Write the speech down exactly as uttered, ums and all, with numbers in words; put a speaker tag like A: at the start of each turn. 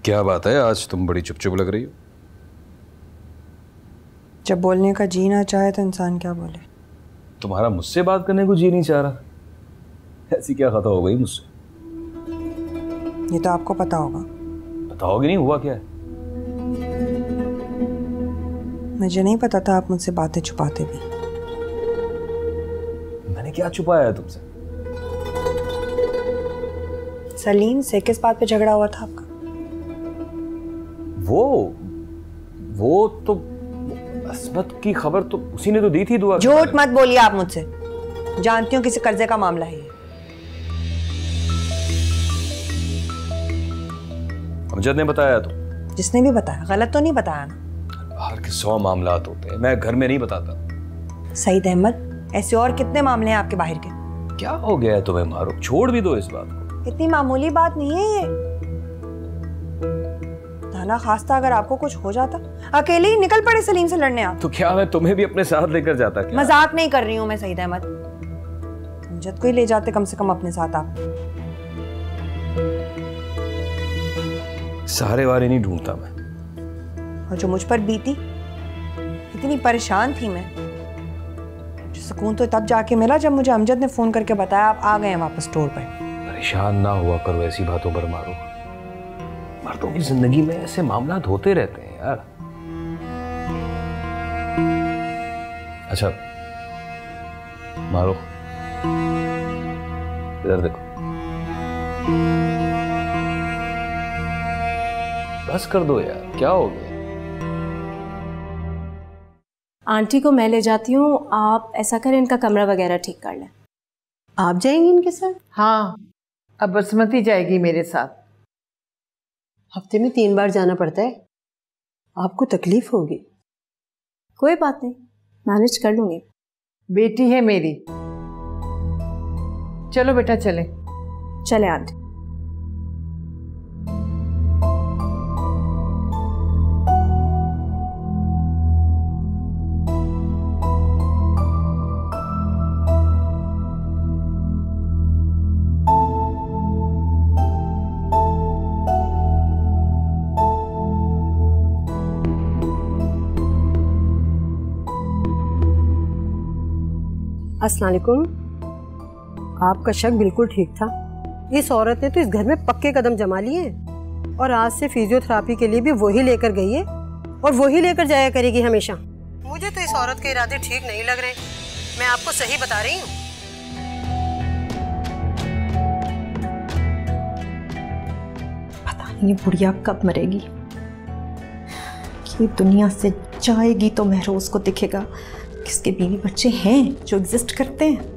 A: क्या बात है, आज तुम बड़ी चुप चुप लग रही हो।
B: जब बोलने का जी ना चाहे तो इंसान क्या बोले।
A: तुम्हारा मुझसे बात करने को जी नहीं चाह रहा, ऐसी क्या खता हो गई मुझसे?
B: ये तो आपको पता होगा।
A: बताओगे नहीं, हुआ क्या है?
B: मुझे नहीं पता था आप मुझसे बातें छुपाते भी।
A: मैंने क्या छुपाया है तुमसे?
B: सलीम से किस बात पे झगड़ा हुआ था आपका?
A: वो वो तो अस्मत की खबर तो उसी ने तो दी थी। दुआ
B: झूठ मत बोलिए आप मुझसे, जानती हूँ किसी कर्जे का मामला है ये।
A: अमजद ने बताया तो?
B: जिसने भी बताया गलत तो नहीं बताया ना?
A: बाहर के सौ मामलात होते हैं, मैं घर में नहीं बताता।
B: सईद अहमद, ऐसे और कितने मामले हैं आपके बाहर के?
A: क्या हो गया है तुम्हें मारूफ, छोड़ भी दो इस बात को।
B: इतनी मामूली बात नहीं है ये। ना खास्ता अगर आपको कुछ हो जाता, अकेले ही निकल पड़े सलीम से लड़ने आप।
A: तो क्या मैं तुम्हें भी अपने साथ लेकर जाता? क्या
B: मजाक नहीं कर रही हूँ मैं सईद अहमद, अमजद को ही ले जाते कम से कम अपने साथ आप।
A: सहारे वारे नहीं ढूंढता मैं।
B: और जो मुझ पर बीती, इतनी परेशान थी मैं, सुकून तो तब जाके मिला जब मुझे अमजद ने फोन करके बताया आप आ गए हैं वापस स्टोर पर।
A: परेशान ना हुआ करो ऐसी बातों पर मारो। मर्दों की जिंदगी में ऐसे मामला होते रहते हैं यार। अच्छा मारो, इधर देखो। बस कर दो यार, क्या हो गया?
C: आंटी को मैं ले जाती हूँ, आप ऐसा करें इनका कमरा वगैरह ठीक कर लें।
D: आप जाएंगी इनके साथ?
E: हाँ, अब बसमती जाएगी मेरे साथ।
D: हफ्ते में तीन बार जाना पड़ता है, आपको तकलीफ होगी।
C: कोई बात नहीं, मैनेज कर लूंगी।
E: बेटी है मेरी। चलो बेटा चले।
C: चले आंटी।
D: अस्सलाम वालेकुम। आपका शक बिल्कुल ठीक था, इस औरत ने तो इस घर में पक्के कदम जमा लिए हैं और आज से फिजियोथेरेपी के लिए भी वही लेकर गई है और वही लेकर जाया करेगी हमेशा। मुझे तो इस औरत के इरादे ठीक नहीं लग रहे, मैं आपको सही बता रही हूँ।
F: पता नहीं ये बुढ़िया कब मरेगी, ये दुनिया से जाएगी तो महरोज को दिखेगा किसके बीवी बच्चे हैं जो एग्जिस्ट करते हैं।